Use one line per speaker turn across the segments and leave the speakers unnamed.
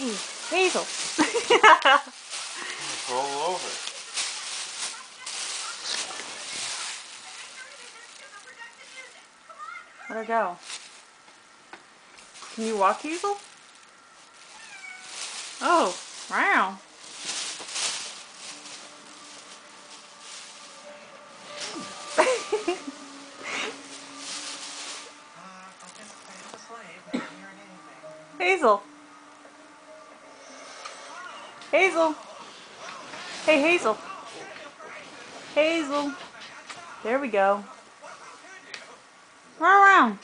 Hey, Hazel.
Roll over.
Where'd I go? Can you walk, Hazel? Oh, wow. Hazel. Hazel. Hey, Hazel. Hazel. There we go. Run around.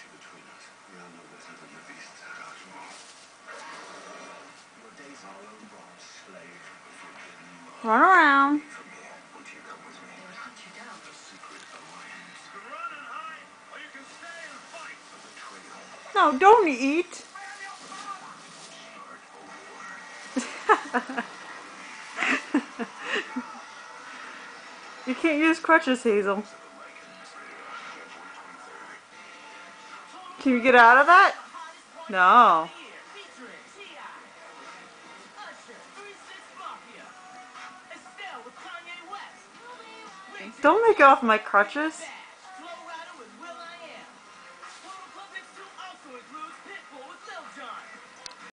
Run around. No, don't eat. You can't use crutches, Hazel. Can you get out of that? No. Don't make off my crutches.